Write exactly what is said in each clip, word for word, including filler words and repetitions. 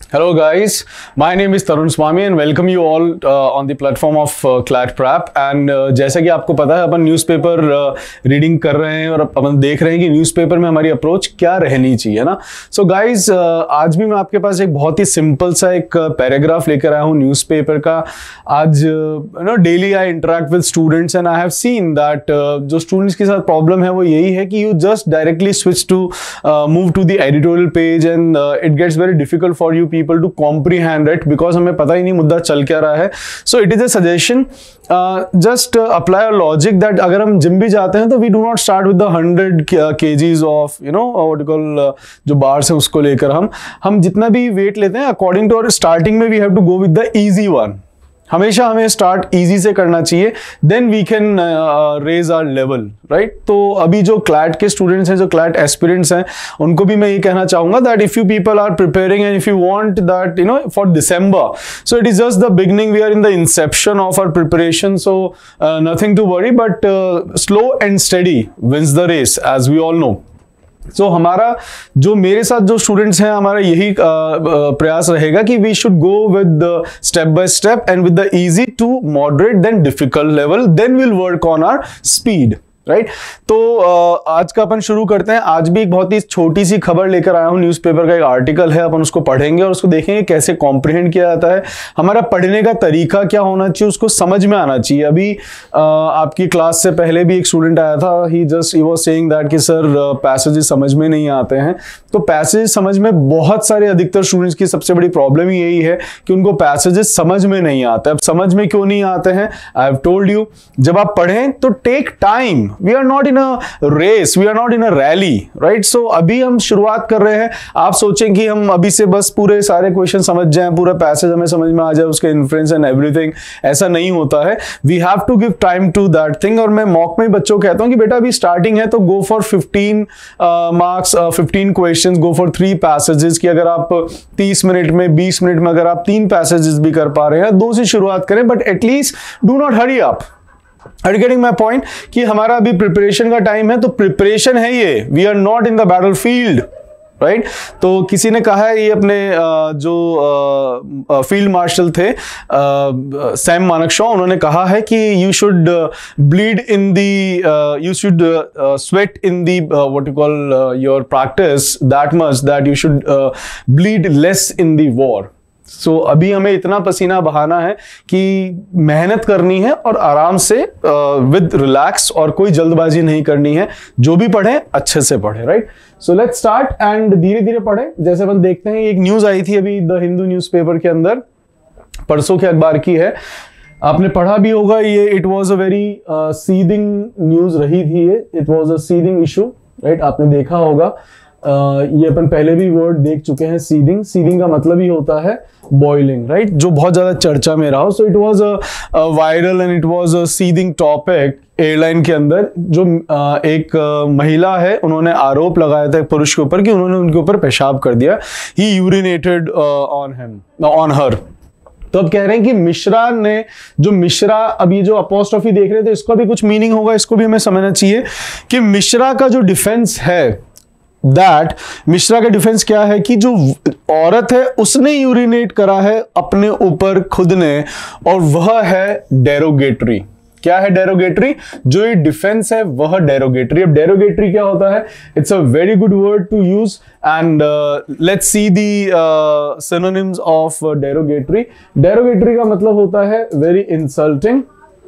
Hello guys, my name is Tarun Swami and welcome you all uh, on the platform of uh, Clat Prep and uh, जैसा कि आपको पता है अपन newspaper reading uh, कर रहे हैं और अपन देख रहे हैं कि न्यूज़पेपर में हमारी अप्रोच क्या रहनी चाहिए ना। सो so गाइज uh, आज भी मैं आपके पास एक बहुत ही सिंपल सा एक पैराग्राफ लेकर आया हूँ न्यूज़पेपर का। आज you know daily I interact with students and I have seen that जो स्टूडेंट्स के साथ प्रॉब्लम है वो यही है कि you just directly switch to move to the editorial page and it gets very difficult for you people to comprehend it because हमें पता ही नहीं मुद्दा चल क्या रहा है। So it is a suggestion, uh, just uh, apply a logic that अगर हम जिम भी जाते हैं तो we do not start with the hundred kgs of you know what you call uh, जो बार्स है उसको लेकर हम हम जितना भी वेट लेते हैं according to our starting में we have to go with the easy one। हमेशा हमें स्टार्ट इजी से करना चाहिए, then we can raise our level, right. तो अभी जो क्लैट के स्टूडेंट्स हैं, जो क्लैट एस्पिरेंट्स हैं, उनको भी मैं ये कहना चाहूंगा that if you people are preparing and if you want that you know for December, so it is just the beginning, we are in the inception of our preparation, so nothing to worry, but slow and steady wins the race as we all know. So so, हमारा जो मेरे साथ जो students हैं, हमारा यही uh, uh, प्रयास रहेगा कि we should go with step by step and with the easy to moderate then difficult level, then will work on our speed, right right? तो uh, आज का अपन शुरू करते हैं। आज भी एक बहुत ही छोटी सी खबर लेकर आया हूं, न्यूज़पेपर का एक आर्टिकल है, अपन उसको पढ़ेंगे और उसको देखेंगे कैसे कॉम्प्रिहेंड किया जाता है, हमारा पढ़ने का तरीका क्या होना चाहिए, उसको समझ में आना चाहिए। अभी uh, आपकी क्लास से पहले भी एक स्टूडेंट आया था, he just he was saying that कि सर पैसेजेस समझ में नहीं आते हैं। तो पैसेज समझ में बहुत सारे अधिकतर स्टूडेंट्स की सबसे बड़ी प्रॉब्लम ही यही है कि उनको पैसेजेस समझ में नहीं आते। अब समझ में क्यों नहीं आते हैं, आई हैव टोल्ड यू, जब आप पढ़ें तो take time, we are not in a race, we are not in a rally, right. So अभी हम शुरुआत कर रहे हैं, आप सोचें कि हम अभी से बस पूरे सारे क्वेश्चन समझ जाएं, पूरा पैसेज हमें समझ में आ जाए, उसके इन्फ्रेंस एंड एवरीथिंग, ऐसा नहीं होता है। We have to give time to that thing. और मैं मॉक में बच्चों को कहता हूं कि बेटा अभी स्टार्टिंग है तो go for fifteen marks, fifteen questions, go for three passages, कि अगर आप तीस मिनट में, बीस मिनट में अगर आप तीन पैसेजेस भी कर पा रहे हैं, दो से शुरुआत करें, but at least do not hurry up. Are you getting my point? कि हमारा अभी प्रिपरेशन का टाइम है, तो प्रिपरेशन है ये, we are not in the battle field, right. तो किसी ने कहा है, ये अपने जो फील्ड मार्शल थे सैम मानेकशॉ, उन्होंने कहा है कि you should bleed in the, you should sweat in the what you call your practice that much that you should bleed less in the war. So so, अभी हमें इतना पसीना बहाना है कि मेहनत करनी है और आराम से विद uh, रिलैक्स, और कोई जल्दबाजी नहीं करनी है। जो भी पढ़ें अच्छे से पढ़ें, right. So let's start and धीरे धीरे पढ़ें। जैसे अपन देखते हैं, एक न्यूज आई थी अभी द हिंदू न्यूज़पेपर के अंदर, परसों के अखबार की है, आपने पढ़ा भी होगा ये। It was a very seething news रही थी ये, it was a seething issue, right. आपने देखा होगा, Uh, ये अपन पहले भी वर्ड देख चुके हैं, सीदिंग। सीदिंग का मतलब ही होता है बॉइलिंग, राइट, जो बहुत ज्यादा चर्चा में रहा। So it was a viral and it was a seething topic airline के अंदर। जो uh, एक uh, महिला है, उन्होंने आरोप लगाया था एक पुरुष के ऊपर कि उन्होंने उनके ऊपर पेशाब कर दिया, he urinated on him on her. तो अब कह रहे हैं कि मिश्रा ने, जो मिश्रा, अब ये जो अपोस्ट्रोफी देख रहे थे, इसका भी कुछ मीनिंग होगा, इसको भी हमें समझना चाहिए कि मिश्रा का जो डिफेंस है, दैट मिश्रा का डिफेंस क्या है कि जो औरत है उसने यूरिनेट करा है अपने ऊपर खुद ने, और वह है डेरोगेटरी। क्या है डेरोगेटरी? जो ये डिफेंस है वह डेरोगेटरी। अब डेरोगेटरी क्या होता है? It's a very good word to use and let's see the synonyms of derogatory. Derogatory का मतलब होता है वेरी इंसल्टिंग,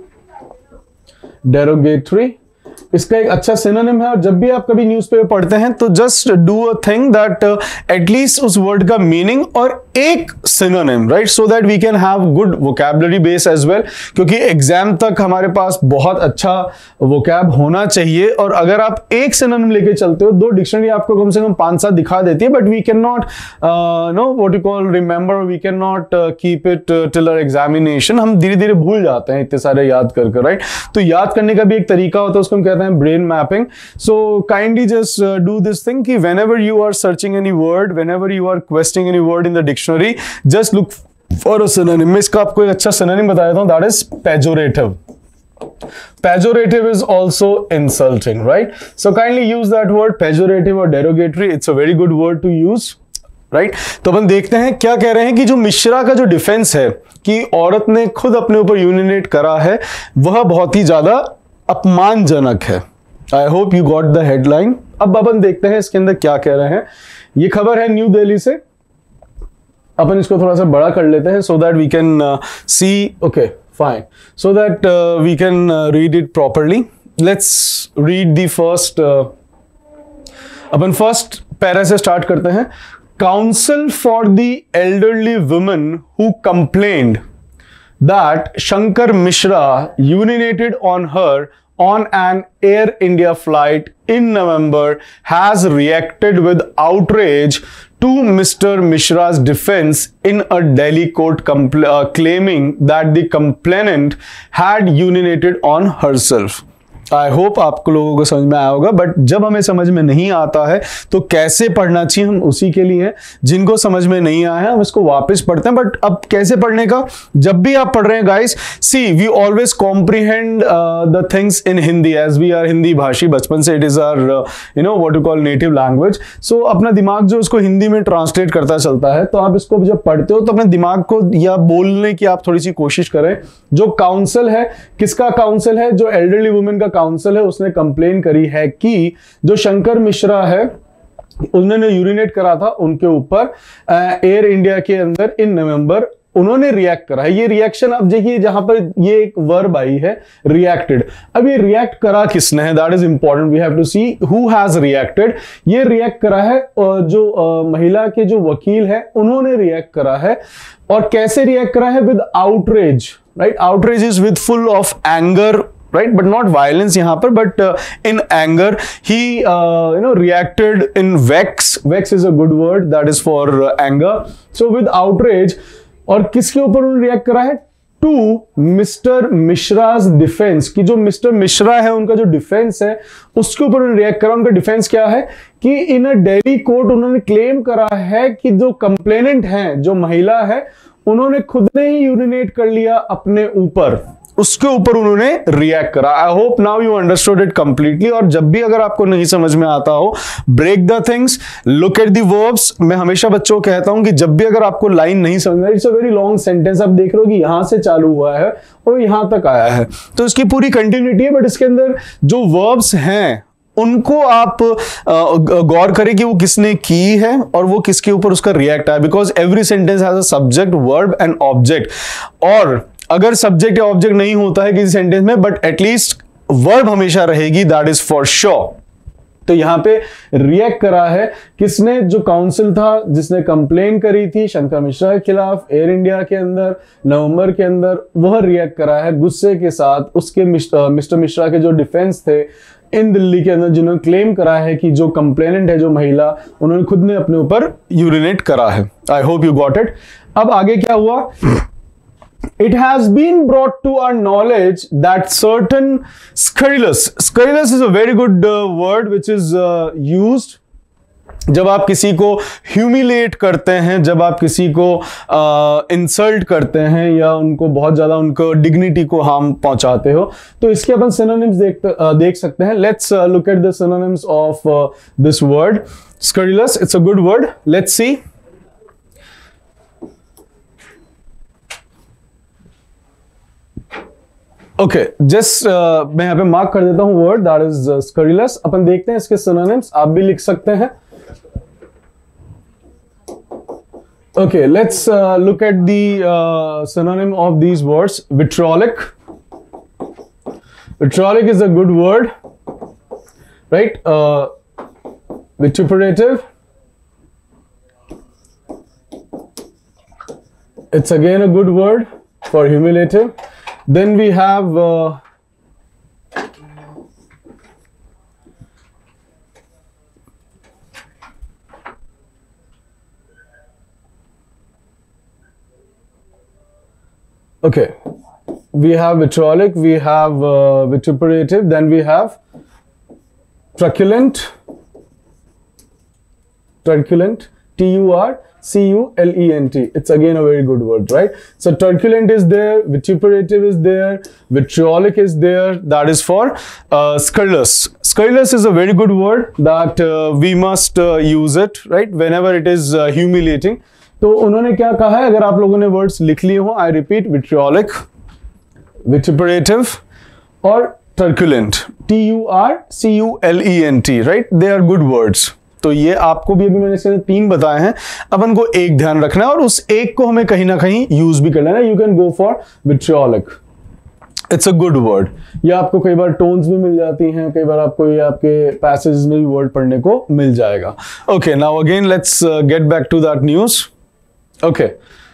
डेरोगेटरी इसका एक अच्छा सिनोनिम है। और जब भी आप कभी न्यूज़पेपर पढ़ते हैं तो just do a thing that at least उस वर्ड का मीनिंग और एक synonym, right, so that we can have good vocabulary base as well, क्योंकि एग्जाम तक हमारे पास बहुत अच्छा वोकैब होना चाहिए। और अगर आप एक सिनोनिम लेके चलते हो, दो डिक्शनरी आपको कम से कम पांच सात दिखा देती है, but we can not know what you call remember, we can not keep it till our examination. हम धीरे धीरे भूल जाते हैं इतने सारे याद कर कर, राइट। तो याद करने का भी एक तरीका होता है, उसको हम कहते हैं brain mapping. So kindly just do this thing कि whenever you are searching any word, whenever you are questioning any word in the dictionary, just look for a synonym. मैं इसका आपको एक अच्छा synonym बता देता हूं, that is pejorative. Pejorative is also insulting, right? So kindly use that word pejorative or derogatory. It's a very good word to use. Right right? तो अपन देखते हैं क्या कह रहे हैं कि जो मिश्रा का जो डिफेंस है कि औरत ने खुद अपने ऊपर यूरिनेट करा है, वह बहुत ही ज्यादा अपमानजनक है। I hope you got the headline. अब अपन देखते हैं इसके अंदर क्या कह रहे हैं। ये खबर है न्यू दिल्ली से, अपन इसको थोड़ा सा बड़ा कर लेते हैं so that we can see, okay fine, so that we can read it properly. Let's read the first, अपन फर्स्ट पैरा से स्टार्ट करते हैं। Counsel for the elderly women who complained that Shankar Mishra urinated on her on an Air India flight in November has reacted with outrage to Mister Mishra's defense in a Delhi court compl- uh, claiming that the complainant had urinated on herself. I hope आपको लोगों को समझ में आया होगा, but जब हमें समझ में नहीं आता है तो कैसे पढ़ना चाहिए हम उसी के लिए हैं। जिनको समझ में नहीं आया है हम इसको वापस पढ़ते हैं, बट अब कैसे पढ़ने का, जब भी आप पढ़ रहे हैं guys, see we always comprehend the things in Hindi as we are Hindi भाषी, बचपन से it is our you know what you call native language. So अपना दिमाग जो उसको हिंदी में ट्रांसलेट करता चलता है, तो आप इसको जब पढ़ते हो तो अपने दिमाग को या बोलने की आप थोड़ी सी कोशिश करें। जो काउंसिल है, किसका काउंसिल है? जो एल्डरली वुमेन का काउंसिल है, उसने कंप्लेन करी है कि जो शंकर मिश्रा है उन्होंने यूरिनेट करा था उनके ऊपर एयर इंडिया के अंदर इन नवंबर, उन्होंने रिएक्ट करा है। ये रिएक्शन, अब देखिए जहां पर ये एक वर्ब आई है रिएक्टेड, अब ये रिएक्ट करा किसने है, that is important, we have to see who has reacted. ये रिएक्ट करा है जो महिला के जो वकील है उन्होंने रिएक्ट करा है, और कैसे रिएक्ट करा है? With outrage, right? Outrage is with full of anger, right, but not violence यहाँ पर, but uh, in anger he uh, you know reacted in vex. Vex is a good word, that is for uh, anger. So with outrage, और किसके ऊपर उन्होंने react करा है? To mister मिश्राज defence, कि जो मिस्टर मिश्रा है उनका जो डिफेंस है उसके ऊपर उन्होंने रिएक्ट करा। उनका डिफेंस क्या है कि इन अ दिल्ली कोर्ट उन्होंने क्लेम करा है कि जो कंप्लेनेंट है, जो महिला है, उन्होंने खुद ने ही यूरिनेट कर लिया अपने ऊपर, उसके ऊपर उन्होंने रिएक्ट करा। I hope now you understood it completely. और जब भी अगर आपको नहीं समझ में आता हो, break the things, look at the verbs. मैं हमेशा बच्चों को कहता हूं कि जब भी अगर आपको लाइन नहीं समझ में, it's a very long sentence, आप देख रहे हो कि यहां से चालू हुआ है और यहां तक आया है, तो इसकी पूरी कंटिन्यूटी है, बट इसके अंदर जो वर्ब्स हैं उनको आप गौर करें कि वो किसने की है और वो किसके ऊपर उसका रिएक्ट है, because every sentence has a subject, verb and object. और अगर सब्जेक्ट या ऑब्जेक्ट नहीं होता है किसी सेंटेंस में, बट एटलीस्ट वर्ब हमेशा रहेगी, दैट इज फॉर श्योर। तो यहां पे रिएक्ट करा है किसने? जो काउंसिल था जिसने कंप्लेन करी थी शंकर मिश्रा के खिलाफ एयर इंडिया के अंदर नवंबर के अंदर, वह रिएक्ट करा है गुस्से के साथ उसके मिस्टर मिश्रा के जो डिफेंस थे इन दिल्ली के अंदर, जिन्होंने क्लेम करा है कि जो कंप्लेनेंट है, जो महिला, उन्होंने खुद ने अपने ऊपर यूरिनेट करा है। I hope you got it. अब आगे क्या हुआ? It has been brought to our knowledge that certain scurrilous, scurrilous is a very good uh, word which is uh, used जब आप किसी को ह्यूमिलेट करते हैं, जब आप किसी को इंसल्ट uh, करते हैं या उनको बहुत ज्यादा उनको डिग्निटी को हार्म पहुंचाते हो, तो इसके अपन सिनोनिम्स देख uh, देख सकते हैं। Let's look at the synonyms of this word scurrilous. It's a good word. Let's see. Okay okay, just uh, मैं यहाँ पे मार्क कर देता हूँ वर्ड दैट इज scurrilous। अपन देखते हैं इसके सिनोनिम्स, आप भी लिख सकते हैं। Okay, let's look at the synonym of these words. Vitriolic. Vitriolic is a good word, right? Uh, vituperative. It's again a good word for humiliative. Then we have uh, okay, we have vitriolic, we have uh, vituperative, then we have truculent, truculent, T U R C U L E N T. It's again a very good word, right? So truculent is there, vituperative is there, vitriolic is there, that is for uh, scurrilous. scurrilous is a very good word that uh, we must uh, use it, right, whenever it is uh, humiliating. तो उन्होंने क्या कहा है, अगर आप लोगों ने words लिख लिए हो, आई रिपीट, विट्रियोलिक, विट्रिपरेटिव और truculent, T U R C U L E N T, right, they are good words. तो ये आपको भी अभी मैंने से तीन बताए हैं, अपन को एक ध्यान रखना है और उस एक को हमें कहीं ना कहीं यूज भी करना है। You can go for vitriolic, it's a good word. ये आपको कई बार टोन्स भी मिल जाती हैं, कई बार आपको ये आपके पैसेज में भी वर्ड पढ़ने को मिल जाएगा। Okay, now again let's get back to that news. Okay,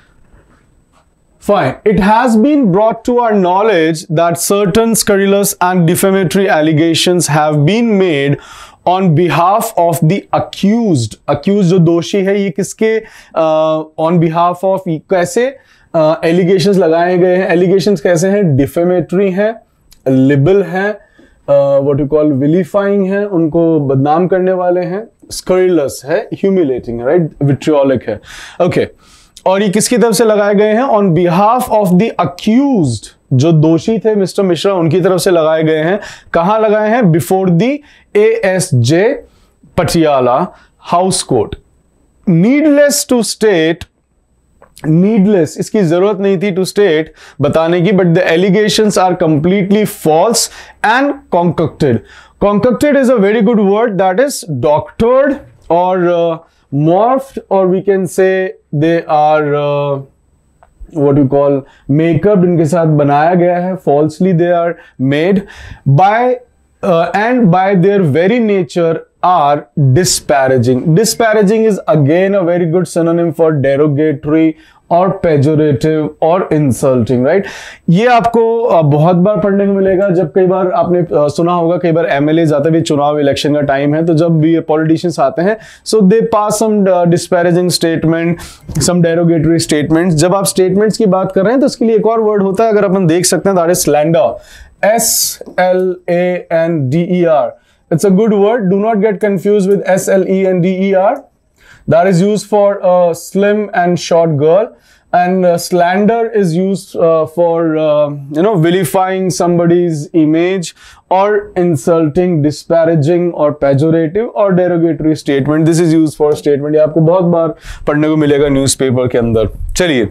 fine. It has been brought to our knowledge that certain scurrilous and defamatory allegations have been made on behalf of the accused. Accused जो दोषी है, ये किसके uh, on behalf of, कैसे uh, allegations लगाए गए हैं? Allegations कैसे हैं? Defamatory है, libel है, uh, what you call vilifying है, उनको बदनाम करने वाले हैं, scurrilous है, humiliating है, right, vitriolic है। Okay. और ये किसकी तरफ से लगाए गए हैं? On behalf of the accused, जो दोषी थे मिस्टर मिश्रा, उनकी तरफ से लगाए गए हैं। कहां लगाए हैं? Before the A S J Patiala house court. Needless to state, needless, इसकी जरूरत नहीं थी टू स्टेट बताने की, but the allegations are completely false and concocted. Concocted is a very good word, that is doctored और uh, morphed, or we can say they are uh, what you call makeup, इनके साथ बनाया गया है, falsely they are made by uh, and by their very nature are disparaging. Disparaging is again a very good synonym for derogatory और pejorative और insulting, right. ये आपको बहुत बार पढ़ने को मिलेगा। जब कई बार आपने सुना होगा, कई बार एमएलए जाते भी, चुनाव इलेक्शन का टाइम है, तो जब भी पॉलिटिशियंस आते हैं, so they pass some disparaging statement, some derogatory statements. जब आप स्टेटमेंट्स की बात कर रहे हैं तो उसके लिए एक और वर्ड होता है, अगर अपन देख सकते हैं, that is slander, S L A N D E R. It's a good word, do not get confuse with S L E N D E R. That is used for a slim and short girl, and uh, slander is used uh, for uh, you know vilifying somebody's image or insulting, disparaging or pejorative or derogatory statement. This is used for statement. ये आपको बहुत बार पढ़ने को मिलेगा newspaper के अंदर। चलिए,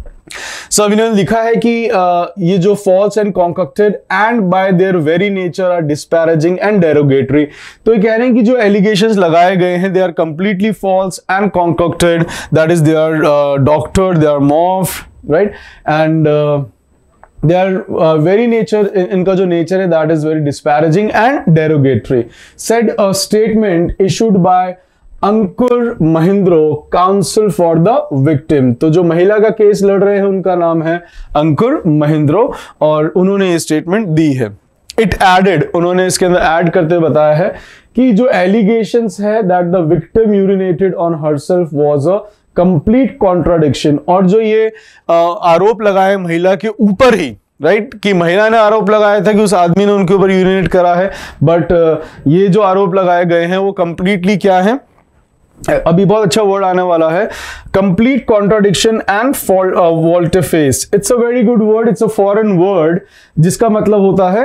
सो अब इन्होंने लिखा है कि uh, ये जो false and concocted and by their very nature are disparaging and derogatory, तो ये कह रहे हैं कि जो allegations लगाए गए हैं, they are completely false and concocted, that is they are uh, doctored, they are morphed, right, and uh, they are uh, very nature, इनका जो nature है, that is very disparaging and derogatory. Said a statement issued by Ankur Mahindro, counsel for the victim. तो जो महिला का case लड़ रहे हैं उनका नाम है अंकुर महिंद्रो और उन्होंने ये स्टेटमेंट दी है। इट एडेड, उन्होंने इसके अंदर ऐड करते हुए बताया है कि जो एलिगेशंस है that the victim urinated on herself was a complete contradiction, और जो ये आरोप लगाए महिला के ऊपर ही, राइट right? कि महिला ने आरोप लगाया था कि उस आदमी ने उनके ऊपर यूरिनेट करा है, बट uh, ये जो आरोप लगाए गए हैं वो कंप्लीटली क्या है, अभी बहुत अच्छा वर्ड आने वाला है, complete contradiction and volte face. It's a very good word, it's a foreign word जिसका मतलब होता है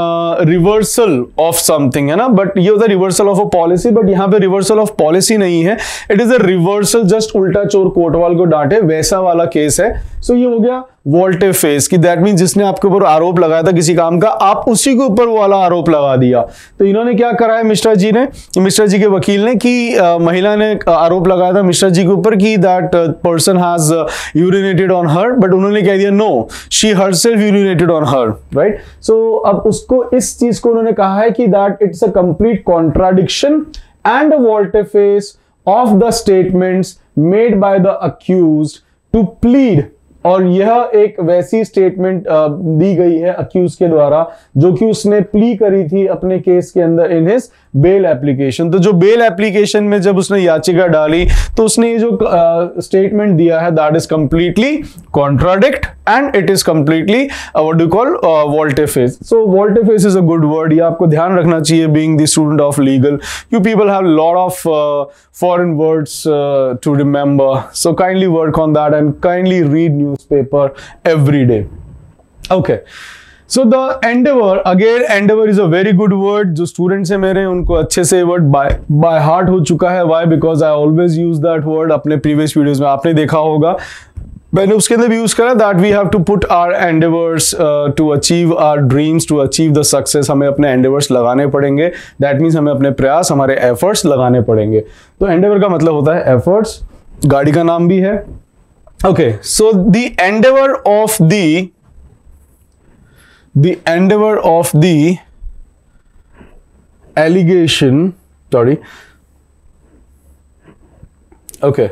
रिवर्सल ऑफ समथिंग, है ना, बट ये होता है reversal of a policy, but यहाँ पे रिवर्सल ऑफ पॉलिसी नहीं है, इट इज अ रिवर्सल, जस्ट उल्टा चोर कोतवाल को डांटे वैसा वाला केस है। सो so ये हो गया वोल्टेफेस, कि दैट मीन जिसने आपके ऊपर आरोप लगाया था किसी काम का, आप उसी के ऊपर वाला आरोप लगा दिया। तो इन्होंने क्या करा है मिश्रा जी ने, मिश्रा जी के वकील ने, कि uh, महिला ने आरोप लगाया था मिश्रा जी के ऊपर कि that person has urinated on her, but उन्होंने कह दिया no, she herself urinated on her, right. So अब उसको, इस चीज को उन्होंने कहा है कि that it's a complete contradiction and a volte face of the statements made by the accused to plead, और यह एक वैसी स्टेटमेंट दी गई है अक्यूज के द्वारा जो कि उसने प्ली करी थी अपने केस के अंदर इन हिज बेल एप्लीकेशन। तो जो बेल एप्लीकेशन में जब उसने याचिका डाली तो उसने ये जो स्टेटमेंट uh, दिया है that is completely contradict and it is completely what do call volte face. So volte face is a good word, ये आपको ध्यान रखना चाहिए being the student of legal, you people have lot of foreign words uh, to remember, so kindly work on that and kindly read newspaper every day. Okay, so the endeavour, again endeavour is a very good word. जो students हैं मेरे उनको अच्छे से word by by heart हो चुका है. Why? Because I always use that word. अपने प्रीवियस वीडियोस में आपने देखा होगा, मैंने उसके अंदर भी यूज करा that we have to put our endeavours to achieve our dreams, to achieve the success. हमें अपने एंडेवर्स लगाने पड़ेंगे. दैट मीन्स हमें अपने प्रयास, हमारे एफर्ट्स लगाने पड़ेंगे. तो एंडेवर का मतलब होता है एफर्ट्स. गाड़ी का नाम भी है. Okay, so the endeavour of the the endeavour of the allegation, sorry, okay,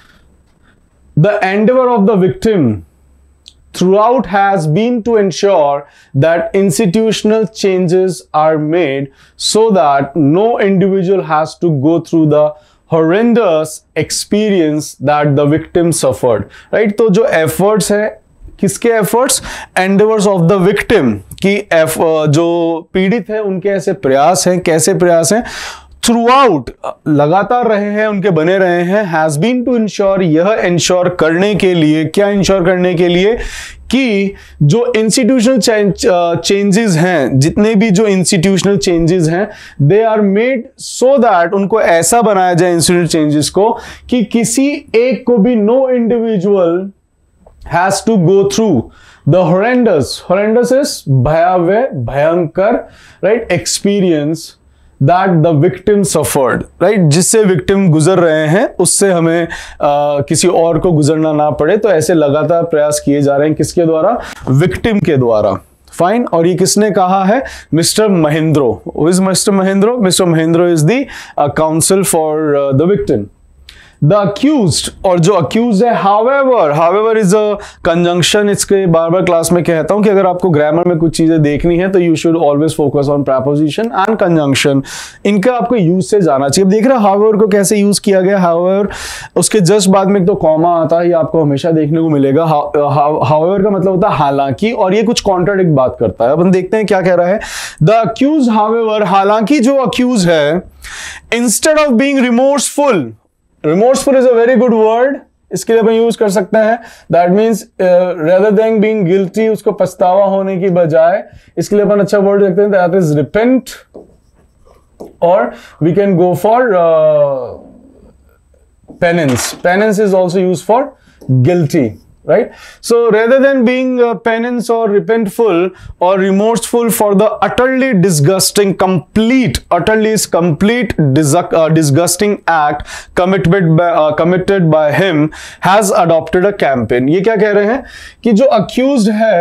the endeavor of the victim throughout has been to ensure that institutional changes are made so that no individual has to go through the horrendous experience that the victim suffered. Right? तो जो efforts है, किसके efforts? Endeavors of the victim, कि जो पीड़ित है उनके ऐसे प्रयास हैं. कैसे प्रयास हैं? थ्रू आउट, लगातार रहे हैं, उनके बने रहे हैं. हैज बीन टू इंश्योर, यह इंश्योर करने के लिए, क्या इंश्योर करने के लिए कि जो इंस्टीट्यूशनल चेंजेस हैं, जितने भी जो इंस्टीट्यूशनल चेंजेस हैं, they are made so that, उनको ऐसा बनाया जाए इंस्टीट्यूशनल चेंजेस को कि किसी एक को भी, no individual has to go through the horrendous. Horrendous is भयावह, भयंकर, right, experience that the victim suffered, right, जिससे विक्टिम गुजर रहे हैं उससे हमें आ, किसी और को गुजरना ना पड़े. तो ऐसे लगातार प्रयास किए जा रहे हैं. किसके द्वारा? विक्टिम के द्वारा. फाइन. और ये किसने कहा है? Mister Mahendro. Who is mister Mahendro? Mister Mahendro is the counsel for the victim. The accused, और जो accused है, however, however is a conjunction. इसके बार बार क्लास में कहता हूं कि अगर आपको ग्रामर में कुछ चीजें देखनी है तो you should always focus on preposition and conjunction. इनका आपको यूज से जाना चाहिए. अब देख रहे हैं however को कैसे यूज किया गया. however, उसके जस्ट बाद में एक तो कॉमा आता है, ये आपको हमेशा देखने को मिलेगा. however का मतलब होता है हालांकि, और ये कुछ कॉन्ट्राडिक्ट बात करता है. अपन देखते हैं क्या कह रहा है. The accused, however, हालांकि जो accused है, instead of being remorseful, remorseful is a very good word. इसके लिए अपन यूज कर सकते हैं. That means rather than being guilty, उसको पछतावा होने की बजाय, इसके लिए अपन अच्छा वर्ड रखते हैं, दैट इज रिपेंट, और we can go for penance. Penance is also use for guilty. Right? So rather than being uh, penance or repentful or remorseful for the utterly disgusting, complete, utterly is complete dis uh, disgusting act committed by, uh, committed by him, has adopted a campaign. ये क्या कह रहे हैं कि जो accused है,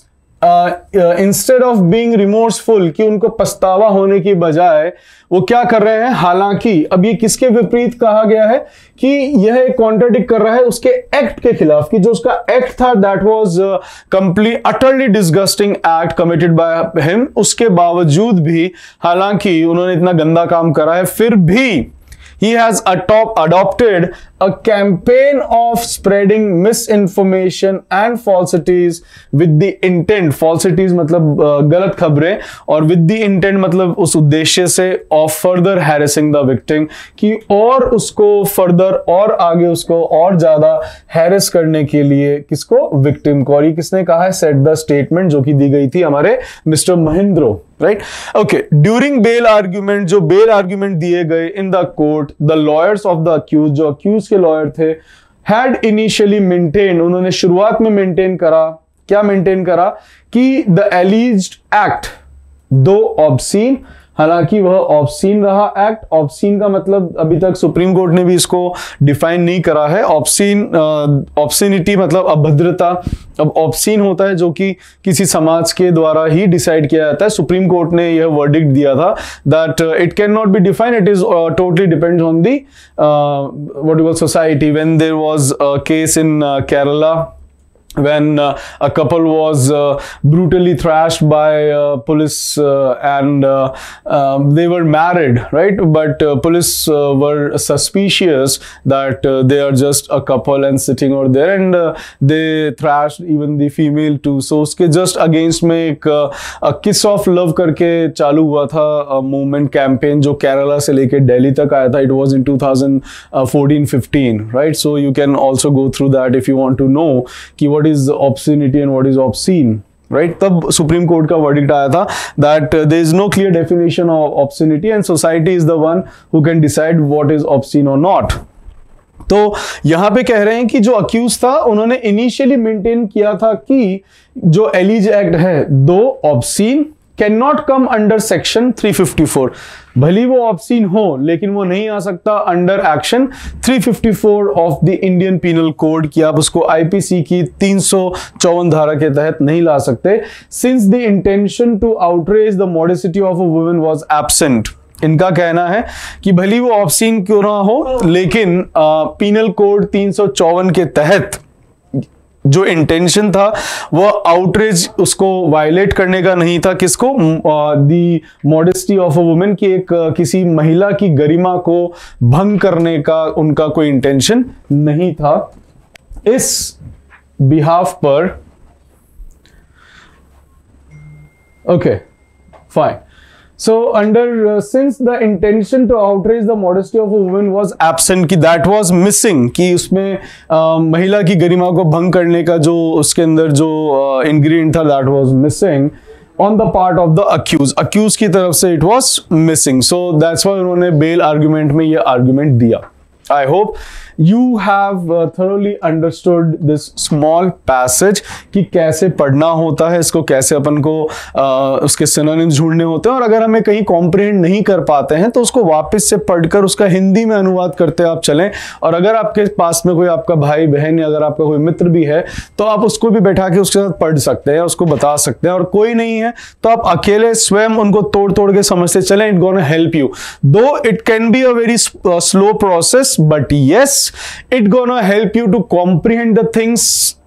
instead of being remorseful, कि उनको पछतावा होने की बजाय वो क्या कर रहे हैं? हालांकि. अब ये किसके विपरीत कहा गया है? कि यह एक कॉन्ट्राडिक्ट कर रहा है उसके एक्ट के खिलाफ, कि जो उसका एक्ट था that was complete utterly disgusting act committed by him. उसके बावजूद भी, हालांकि उन्होंने इतना गंदा काम करा है, फिर भी he has atop, adopted a campaign of spreading misinformation and falsities with the intent, falsities मतलब गलत खबरें, और with the intent मतलब उस उद्देश्य से of further harassing the victim, कि और उसको further और आगे उसको और ज्यादा harass करने के लिए, किसको? victim को. और ये किसने कहा है? said the statement, जो कि दी गई थी हमारे mister Mahendro. Right, okay. During bail argument, जो बेल आर्ग्यूमेंट दिए गए in the court, the lawyers of the accused, जो अक्यूज के लॉयर थे, हैड इनिशियली मेंटेन, उन्होंने शुरुआत में मेंटेन करा, क्या मेंटेन करा? कि the alleged act though obscene, हालांकि वह ऑब्सीन रहा एक्ट. ऑब्सीन का मतलब अभी तक सुप्रीम कोर्ट ने भी इसको डिफाइन नहीं करा है. ऑब्सीन, ऑब्सीनिटी मतलब अभद्रता. अब ऑब्सीन होता है जो कि किसी समाज के द्वारा ही डिसाइड किया जाता है. सुप्रीम कोर्ट ने यह वर्डिक्ट दिया था that it can not be defined, it is totally depends on the what you call society. When there was a case in Kerala when uh, a couple was uh, brutally thrashed by uh, police uh, and uh, uh, they were married, right? But uh, police uh, were suspicious that uh, they are just a couple and sitting over there, and uh, they thrashed even the female too. So उसके just against में एक uh, kiss of love करके चालू हुआ था movement, campaign, जो केरला से लेके दिल्ली तक आया था. It was in twenty fourteen fifteen, right? So you can also go through that if you want to know कि what is obscenity and what is obscene. Right, तब सुप्रीम कोर्ट का verdict आया था that there is no clear definition of obscenity and society is the one who can decide what is obscene और not. तो यहां पे कह रहे हैं कि जो अक्यूज था उन्होंने इनिशियली मेंटेन किया था कि जो एलिज एक्ट है though obscene can not come under section three fifty four, भली वो ऑब्सीन हो लेकिन वो नहीं आ सकता under action three fifty four of the Indian penal code, कि आप उसको आईपीसी की तीन सौ चौवन धारा के तहत नहीं ला सकते, since the intention to outrage the modesty of a woman was absent. इनका कहना है कि भली वो ऑब्सीन क्यों ना हो लेकिन पीनल कोड तीन सौ चौवन के तहत जो इंटेंशन था वो आउटरेज उसको वायलेट करने का नहीं था, किसको, the modesty of a women, की एक किसी महिला की गरिमा को भंग करने का उनका कोई इंटेंशन नहीं था। इस बिहाफ पर okay fine, so under uh, since the intention to outrage the modesty of a woman was absent, कि that was missing, कि उसमें uh, महिला की गरिमा को भंग करने का जो उसके अंदर जो uh, ingredient था that was missing on the part of the accused, accused की तरफ से it was missing, so that's why उन्होंने bail argument में ये argument दिया। I hope you have uh, thoroughly understood this small passage कि कैसे पढ़ना होता है इसको, कैसे अपन को uh, उसके सिनोनिम्स ढूंढने होते हैं, और अगर हमें कहीं कॉम्प्रिहेंड नहीं कर पाते हैं तो उसको वापस से पढ़कर उसका हिंदी में अनुवाद करते आप चलें। और अगर आपके पास में कोई आपका भाई बहन या अगर आपका कोई मित्र भी है तो आप उसको भी बैठा के उसके साथ पढ़ सकते हैं, उसको बता सकते हैं, और कोई नहीं है तो आप अकेले स्वयं उनको तोड़ तोड़ के समझते चलें। It gonna help you, though it can be a very slow process, but yes, it gonna help you to comprehend the things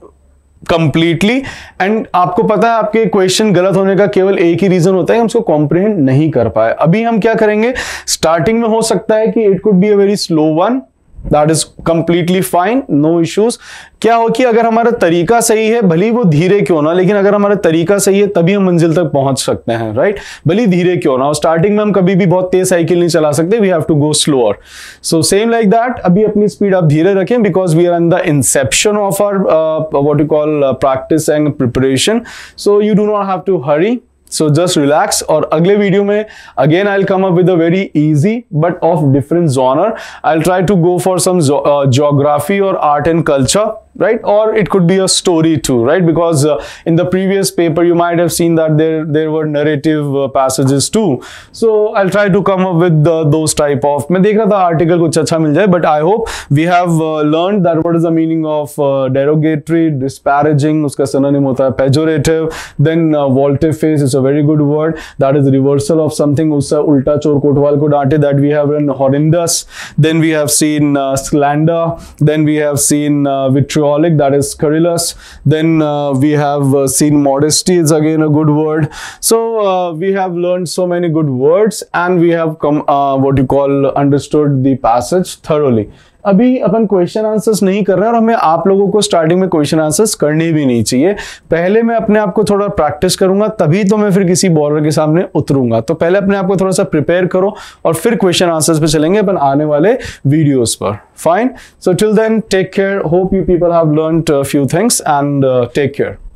completely। and आपको पता है आपके क्वेश्चन गलत होने का केवल एक ही रीजन होता है, हम उसको कॉम्प्रिहेंड नहीं कर पाए। अभी हम क्या करेंगे, स्टार्टिंग में हो सकता है कि it could be a very slow one, that is completely fine, no issues. क्या हो कि अगर हमारा तरीका सही है, भली वो धीरे क्यों ना, लेकिन अगर हमारा तरीका सही है तभी हम मंजिल तक पहुंच सकते हैं, राइट, भली धीरे क्यों ना। और स्टार्टिंग में हम कभी भी बहुत तेज साइकिल नहीं चला सकते, we have to go slower. So same like that, अभी अपनी स्पीड आप धीरे रखें because we are in the inception of our what you call practice and preparation, so you do not have to hurry, so just relax। और अगले video में again I'll come up with a very easy but of different genre, I'll try to go for some uh, geography or art and culture, right, or it could be a story too, right, because uh, in the previous paper you might have seen that there there were narrative uh, passages too, so I'll try to come up with uh, those type of, मैं देख रहा था article कुछ अच्छा मिल जाए, but I hope we have uh, learned that what is the meaning of uh, derogatory, disparaging, उसका synonym होता है pejorative, then uh, volte-face is a very good word, that is reversal of something, उससे उल्टा चोर कोतवाल को डांटे, that we have learned horrendous, then we have seen uh, slander, then we have seen uh, vitriolic, that is scurrilous, then uh, we have uh, seen modesty is again a good word, so uh, we have learned so many good words and we have come uh, what you call understood the passage thoroughly। अभी अपन question answers नहीं कर रहे हैं और हमें आप लोगों को स्टार्टिंग में क्वेश्चन आंसर्स करने भी नहीं चाहिए, पहले मैं अपने आप को थोड़ा प्रैक्टिस करूंगा तभी तो मैं फिर किसी बॉलर के सामने उतरूंगा। तो पहले अपने आप को थोड़ा सा प्रिपेयर करो और फिर क्वेश्चन आंसर्स पे चलेंगे अपन आने वाले वीडियोस पर। Fine, so till then take care, hope you people have learned few things and take care.